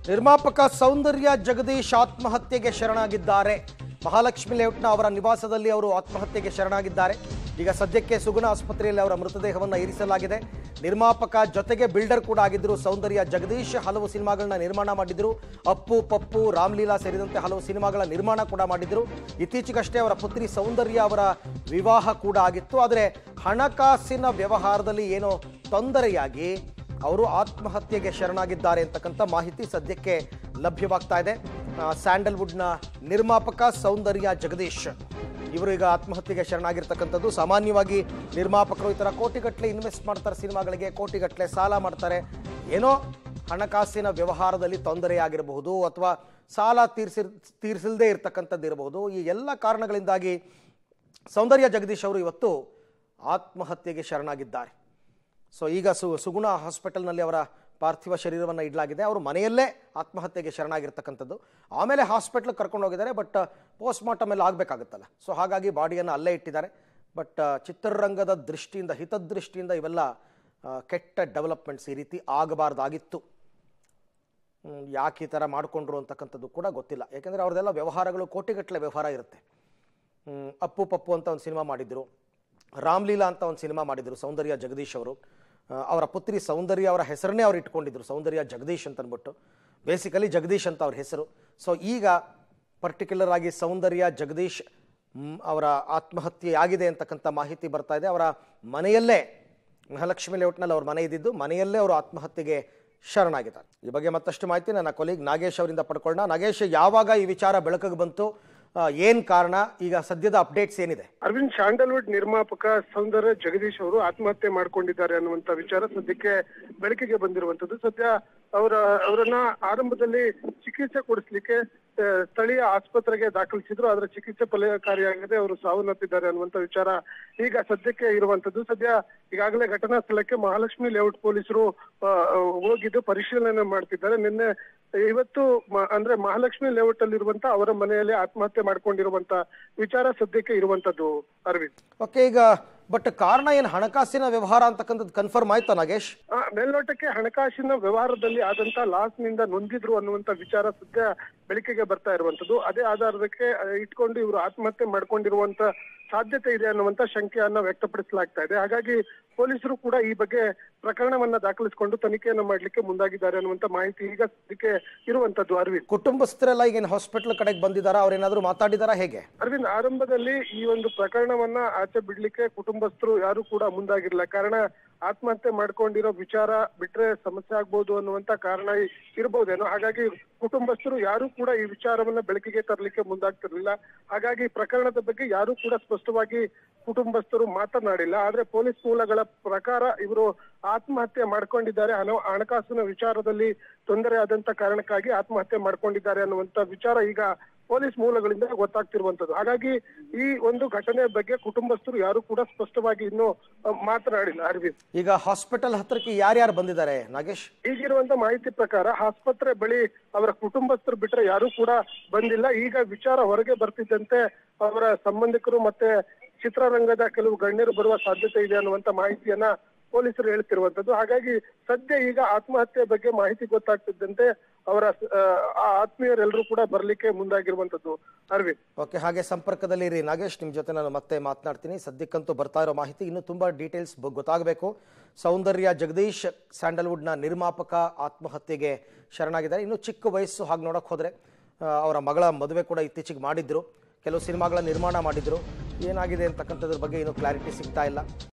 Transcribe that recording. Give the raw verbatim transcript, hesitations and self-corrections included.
ನಿರ್ಮಾಪಕ ಸೌಂದರ್ಯ ಜಗದೀಶ್ ಆತ್ಮಹತ್ಯೆಗೆ ಶರಣಾಗಿದ್ದಾರೆ. ಮಹಾಲಕ್ಷ್ಮಿ ಲೇಔಟ್ನ ಅವರ ನಿವಾಸದಲ್ಲಿ ಅವರು ಆತ್ಮಹತ್ಯೆಗೆ ಶರಣಾಗಿದ್ದಾರೆ. ಈಗ ಸದ್ಯಕ್ಕೆ ಸುಗುಣ ಆಸ್ಪತ್ರೆಯಲ್ಲಿ ಅವರ ಮೃತದೇಹವನ್ನು ಇರಿಸಲಾಗಿದೆ. ನಿರ್ಮಾಪಕ ಜೊತೆಗೆ ಬಿಲ್ಡರ್ ಕೂಡ ಆಗಿದ್ದರು ಸೌಂದರ್ಯ ಜಗದೀಶ್. ಹಲವು ಸಿನಿಮಾಗಳನ್ನ ನಿರ್ಮಾಣ ಮಾಡಿದ್ರು. ಅಪ್ಪು, ಪಪ್ಪು, ರಾಮ್ಲೀಲಾ ಸೇರಿದಂತೆ ಹಲವು ಸಿನಿಮಾಗಳ ನಿರ್ಮಾಣ ಕೂಡ ಮಾಡಿದ್ರು. ಇತ್ತೀಚೆಗಷ್ಟೇ ಅವರ ಪುತ್ರಿ ಸೌಂದರ್ಯ ಅವರ ವಿವಾಹ ಕೂಡ ಆಗಿತ್ತು. ಆದರೆ ಹಣಕಾಸಿನ ವ್ಯವಹಾರದಲ್ಲಿ ಏನೋ ತೊಂದರೆಯಾಗಿ ಅವರು ಆತ್ಮಹತ್ಯೆಗೆ ಶರಣಾಗಿದ್ದಾರೆ ಅಂತಕ್ಕಂಥ ಮಾಹಿತಿ ಸದ್ಯಕ್ಕೆ ಲಭ್ಯವಾಗ್ತಾ ಇದೆ. ಸ್ಯಾಂಡಲ್ವುಡ್ನ ನಿರ್ಮಾಪಕ ಸೌಂದರ್ಯ ಜಗದೀಶ್ ಇವರು ಈಗ ಆತ್ಮಹತ್ಯೆಗೆ ಶರಣಾಗಿರ್ತಕ್ಕಂಥದ್ದು. ಸಾಮಾನ್ಯವಾಗಿ ನಿರ್ಮಾಪಕರು ಈ ಥರ ಕೋಟಿಗಟ್ಟಲೆ ಇನ್ವೆಸ್ಟ್ ಮಾಡ್ತಾರೆ, ಸಿನಿಮಾಗಳಿಗೆ ಕೋಟಿಗಟ್ಟಲೆ ಸಾಲ ಮಾಡ್ತಾರೆ. ಏನೋ ಹಣಕಾಸಿನ ವ್ಯವಹಾರದಲ್ಲಿ ತೊಂದರೆ ಆಗಿರಬಹುದು ಅಥವಾ ಸಾಲ ತೀರ್ಸಿ ತೀರಿಸಲ್ದೇ ಇರತಕ್ಕಂಥದ್ದು ಇರಬಹುದು. ಈ ಎಲ್ಲ ಕಾರಣಗಳಿಂದಾಗಿ ಸೌಂದರ್ಯ ಜಗದೀಶ್ ಅವರು ಇವತ್ತು ಆತ್ಮಹತ್ಯೆಗೆ ಶರಣಾಗಿದ್ದಾರೆ. ಸೊ ಈಗ ಸು ಸುಗುಣ ಹಾಸ್ಪಿಟಲ್ನಲ್ಲಿ ಅವರ ಪಾರ್ಥಿವ ಶರೀರವನ್ನು ಇಡಲಾಗಿದೆ. ಅವರು ಮನೆಯಲ್ಲೇ ಆತ್ಮಹತ್ಯೆಗೆ ಶರಣಾಗಿರ್ತಕ್ಕಂಥದ್ದು. ಆಮೇಲೆ ಹಾಸ್ಪಿಟ್ಲಿಗೆ ಕರ್ಕೊಂಡು ಹೋಗಿದ್ದಾರೆ. ಬಟ್ ಪೋಸ್ಟ್ ಮಾರ್ಟಮ್ ಎಲ್ಲ ಆಗಬೇಕಾಗುತ್ತಲ್ಲ, ಸೊ ಹಾಗಾಗಿ ಬಾಡಿಯನ್ನು ಅಲ್ಲೇ ಇಟ್ಟಿದ್ದಾರೆ. ಬಟ್ ಚಿತ್ರರಂಗದ ದೃಷ್ಟಿಯಿಂದ, ಹಿತದೃಷ್ಟಿಯಿಂದ ಇವೆಲ್ಲ ಕೆಟ್ಟ ಡೆವಲಪ್ಮೆಂಟ್ಸ್ ಈ ರೀತಿ ಆಗಬಾರ್ದಾಗಿತ್ತು. ಯಾಕೆ ಈ ಥರ ಮಾಡಿಕೊಂಡ್ರು ಅಂತಕ್ಕಂಥದ್ದು ಕೂಡ ಗೊತ್ತಿಲ್ಲ. ಯಾಕೆಂದರೆ ಅವ್ರದ್ದೆಲ್ಲ ವ್ಯವಹಾರಗಳು ಕೋಟಿಗಟ್ಟಲೆ ವ್ಯವಹಾರ ಇರುತ್ತೆ. ಅಪ್ಪು ಪಪ್ಪು ಅಂತ ಒಂದು ಸಿನಿಮಾ ಮಾಡಿದ್ರು, ರಾಮ್ಲೀಲಾ ಅಂತ ಒಂದು ಸಿನಿಮಾ ಮಾಡಿದ್ರು ಸೌಂದರ್ಯ ಜಗದೀಶ್ ಅವರು. ಅವರ ಪುತ್ರಿ ಸೌಂದರ್ಯ ಅವರ ಹೆಸರನ್ನೇ ಅವ್ರು ಇಟ್ಕೊಂಡಿದ್ರು, ಸೌಂದರ್ಯ ಜಗದೀಶ್ ಅಂತ ಅಂದ್ಬಿಟ್ಟು. ಬೇಸಿಕಲಿ ಜಗದೀಶ್ ಅಂತ ಅವ್ರ ಹೆಸರು. ಸೊ ಈಗ ಪರ್ಟಿಕ್ಯುಲರ್ ಆಗಿ ಸೌಂದರ್ಯ ಜಗದೀಶ್ ಅವರ ಆತ್ಮಹತ್ಯೆ ಆಗಿದೆ ಅಂತಕ್ಕಂಥ ಮಾಹಿತಿ ಬರ್ತಾ ಇದೆ. ಅವರ ಮನೆಯಲ್ಲೇ, ಮಹಾಲಕ್ಷ್ಮಿ ಲೇಔಟ್ನಲ್ಲಿ ಅವ್ರ ಮನೆ ಇದ್ದಿದ್ದು, ಮನೆಯಲ್ಲೇ ಅವರು ಆತ್ಮಹತ್ಯೆಗೆ ಶರಣಾಗಿದ್ದಾರೆ. ಈ ಬಗ್ಗೆ ಮತ್ತಷ್ಟು ಮಾಹಿತಿ ನನ್ನ ಕೊಲೀಗ್ ನಾಗೇಶ್ ಅವರಿಂದ ಪಡ್ಕೊಳ್ಳೋಣ. ನಾಗೇಶ್, ಯಾವಾಗ ಈ ವಿಚಾರ ಬೆಳಕಿಗೆ ಬಂತು, ಏನ್ ಕಾರಣ, ಈಗ ಸದ್ಯದ ಅಪ್ಡೇಟ್ಸ್ ಏನಿದೆ? ಅರವಿಂದ್, ಸ್ಯಾಂಡಲ್ವುಡ್ ನಿರ್ಮಾಪಕ ಸೌಂದರ್ಯ ಜಗದೀಶ್ ಅವರು ಆತ್ಮಹತ್ಯೆ ಮಾಡ್ಕೊಂಡಿದ್ದಾರೆ ಅನ್ನುವಂತ ವಿಚಾರ ಸದ್ಯಕ್ಕೆ ಬೆಳಕಿಗೆ ಬಂದಿರುವಂತದ್ದು. ಸದ್ಯ ಅವರ ಅವರನ್ನ ಆರಂಭದಲ್ಲಿ ಚಿಕಿತ್ಸೆ ಕೊಡಿಸ್ಲಿಕ್ಕೆ ಸ್ಥಳೀಯ ಆಸ್ಪತ್ರೆಗೆ ದಾಖಲಿಸಿದ್ರು. ಅದರ ಚಿಕಿತ್ಸೆ ಫಲಕಾರಿಯಾಗದೆ ಅವರು ಸಾವನ್ನಪ್ಪಿದ್ದಾರೆ ಅನ್ನುವಂತ ವಿಚಾರ ಈಗ ಸದ್ಯಕ್ಕೆ ಇರುವಂತದ್ದು. ಸದ್ಯ ಈಗಾಗಲೇ ಘಟನಾ ಸ್ಥಳಕ್ಕೆ ಮಹಾಲಕ್ಷ್ಮಿ ಲೇಔಟ್ ಪೊಲೀಸರು ಹೋಗಿದ್ದು ಪರಿಶೀಲನೆ ಮಾಡ್ತಿದ್ದಾರೆ. ನಿನ್ನೆ ಇವತ್ತು ಅಂದ್ರೆ ಮಹಾಲಕ್ಷ್ಮಿ ಲೇಔಟ್ ಅಲ್ಲಿ ಇರುವಂತ ಅವರ ಮನೆಯಲ್ಲಿ ಆತ್ಮಹತ್ಯೆ ಮಾಡ್ಕೊಂಡಿರುವಂತ ವಿಚಾರ ಸದ್ಯಕ್ಕೆ ಇರುವಂತದ್ದು ಅರವಿಂದ್. ಓಕೆ, ಈಗ ಬಟ್ ಕಾರಣ ಏನು, ಹಣಕಾಸಿನ ವ್ಯವಹಾರ ಅಂತಕ್ಕಂಥದ್ದು ಕನ್ಫರ್ಮ್ ಆಯ್ತಾ ನಾಗೇಶ್? ಮೇಲ್ನೋಟಕ್ಕೆ ಹಣಕಾಸಿನ ವ್ಯವಹಾರದಲ್ಲಿ ಆದಂತ ಲಾಸ್ ನಿಂದ ನೊಂದಿದ್ರು ಅನ್ನುವಂತ ವಿಚಾರ ಸದ್ಯ ಬೆಳಕಿಗೆ ಬರ್ತಾ ಇರುವಂತದ್ದು. ಅದೇ ಆಧಾರಕ್ಕೆ ಇಟ್ಕೊಂಡು ಇವರು ಆತ್ಮಹತ್ಯೆ ಮಾಡ್ಕೊಂಡಿರುವಂತ ಸಾಧ್ಯತೆ ಇದೆ ಅನ್ನುವಂತ ಶಂಕೆಯನ್ನ ವ್ಯಕ್ತಪಡಿಸಲಾಗ್ತಾ ಇದೆ. ಹಾಗಾಗಿ ಪೊಲೀಸರು ಕೂಡ ಈ ಬಗ್ಗೆ ಪ್ರಕರಣವನ್ನ ದಾಖಲಿಸಿಕೊಂಡು ತನಿಖೆಯನ್ನ ಮಾಡ್ಲಿಕ್ಕೆ ಮುಂದಾಗಿದ್ದಾರೆ ಅನ್ನುವಂತ ಮಾಹಿತಿ ಈಗ ಸದ್ಯಕ್ಕೆ ಇರುವಂತದ್ದು. ಅರವಿಂದ್, ಕುಟುಂಬಸ್ಥರೆಲ್ಲ ಈಗ ಹಾಸ್ಪಿಟಲ್ ಕಡೆಗೆ ಬಂದಿದ್ದಾರಾ, ಅವ್ರೇನಾದ್ರು ಮಾತಾಡಿದಾರಾ, ಹೇಗೆ? ಅರವಿಂದ್, ಆರಂಭದಲ್ಲಿ ಈ ಒಂದು ಪ್ರಕರಣವನ್ನ ಆಚೆ ಬಿಡ್ಲಿಕ್ಕೆ ಕುಟುಂಬಸ್ಥರು ಯಾರು ಕೂಡ ಮುಂದಾಗಿರ್ಲಿಲ್ಲ. ಕಾರಣ ಆತ್ಮಹತ್ಯೆ ಮಾಡ್ಕೊಂಡಿರೋ ವಿಚಾರ ಬಿಟ್ರೆ ಸಮಸ್ಯೆ ಆಗ್ಬೋದು ಅನ್ನುವಂತ ಕಾರಣ ಇರ್ಬೋದೇನೋ. ಹಾಗಾಗಿ ಕುಟುಂಬಸ್ಥರು ಯಾರು ಕೂಡ ಈ ವಿಚಾರವನ್ನ ಬೆಳಕಿಗೆ ತರಲಿಕ್ಕೆ ಮುಂದಾಗ್ತಿರ್ಲಿಲ್ಲ. ಹಾಗಾಗಿ ಪ್ರಕರಣದ ಬಗ್ಗೆ ಯಾರು ಕೂಡ ಸ್ಪಷ್ಟವಾಗಿ ಕುಟುಂಬಸ್ಥರು ಮಾತನಾಡಿಲ್ಲ. ಆದ್ರೆ ಪೊಲೀಸ್ ಮೂಲಗಳ ಪ್ರಕಾರ ಇವರು ಆತ್ಮಹತ್ಯೆ ಮಾಡ್ಕೊಂಡಿದ್ದಾರೆ, ಹಣ ಹಣಕಾಸಿನ ವಿಚಾರದಲ್ಲಿ ತೊಂದರೆ ಆದಂತ ಕಾರಣಕ್ಕಾಗಿ ಆತ್ಮಹತ್ಯೆ ಮಾಡ್ಕೊಂಡಿದ್ದಾರೆ ಅನ್ನುವಂತ ವಿಚಾರ ಈಗ ಪೊಲೀಸ್ ಮೂಲಗಳಿಂದ ಗೊತ್ತಾಗ್ತಿರುವಂತದ್ದು. ಹಾಗಾಗಿ ಈ ಒಂದು ಘಟನೆಯ ಬಗ್ಗೆ ಕುಟುಂಬಸ್ಥರು ಯಾರು ಕೂಡ ಸ್ಪಷ್ಟವಾಗಿ ಇನ್ನೂ ಮಾತನಾಡಿಲ್ಲ. ಅರವಿಂದ್, ಈಗ ಹಾಸ್ಪಿಟಲ್ ಹತ್ರಕ್ಕೆ ಯಾರ್ಯಾರು ಬಂದಿದ್ದಾರೆ ನಾಗೇಶ್? ಈಗಿರುವಂತ ಮಾಹಿತಿ ಪ್ರಕಾರ ಆಸ್ಪತ್ರೆ ಬಳಿ ಅವರ ಕುಟುಂಬಸ್ಥರು ಬಿಟ್ರೆ ಯಾರು ಕೂಡ ಬಂದಿಲ್ಲ. ಈಗ ವಿಚಾರ ಹೊರಗೆ ಬರ್ತಿದ್ದಂತೆ ಅವರ ಸಂಬಂಧಿಕರು ಮತ್ತೆ ಚಿತ್ರರಂಗದ ಕೆಲವು ಗಣ್ಯರು ಬರುವ ಸಾಧ್ಯತೆ ಇದೆ ಅನ್ನುವಂತ ಮಾಹಿತಿಯನ್ನ ಪೊಲೀಸರು ಹೇಳ್ತಿರುವಂತದ್ದು. ಹಾಗಾಗಿ ಸದ್ಯ ಈಗ ಆತ್ಮಹತ್ಯೆ ಬಗ್ಗೆ ಮಾಹಿತಿ ಗೊತ್ತಾಗ್ತಿದ್ದಂತೆ ಅವರ ಆತ್ಮೀಯರೆಲ್ಲರೂ ಕೂಡ ಬರ್ಲಿಕ್ಕೆ ಮುಂದಾಗಿರುವಂತದ್ದು. ಅರವಿಂದ್, ಓಕೆ, ಹಾಗೆ ಸಂಪರ್ಕದಲ್ಲಿ ಇರಿ ನಾಗೇಶ್. ನಿಮ್ ಜೊತೆ ನಾನು ಮತ್ತೆ ಮಾತನಾಡ್ತೀನಿ. ಸದ್ಯಕ್ಕಂತೂ ಬರ್ತಾ ಇರೋ ಮಾಹಿತಿ ಇನ್ನೂ ತುಂಬಾ ಡೀಟೇಲ್ಸ್ ಗೊತ್ತಾಗಬೇಕು. ಸೌಂದರ್ಯ ಜಗದೀಶ್ ಸ್ಯಾಂಡಲ್ವುಡ್ನ ನಿರ್ಮಾಪಕ ಆತ್ಮಹತ್ಯೆಗೆ ಶರಣಾಗಿದ್ದಾರೆ. ಇನ್ನು ಚಿಕ್ಕ ವಯಸ್ಸು, ಹಾಗೆ ನೋಡಕ್ ಹೋದ್ರೆ ಅವರ ಮಗಳ ಮದುವೆ ಕೂಡ ಇತ್ತೀಚೆಗೆ ಮಾಡಿದ್ರು, ಕೆಲವು ಸಿನಿಮಾಗಳ ನಿರ್ಮಾಣ ಮಾಡಿದ್ರು. ಏನಾಗಿದೆ ಅಂತಕ್ಕಂಥದ್ರ ಬಗ್ಗೆ ಇನ್ನೂ ಕ್ಲಾರಿಟಿ ಸಿಗ್ತಾ ಇಲ್ಲ.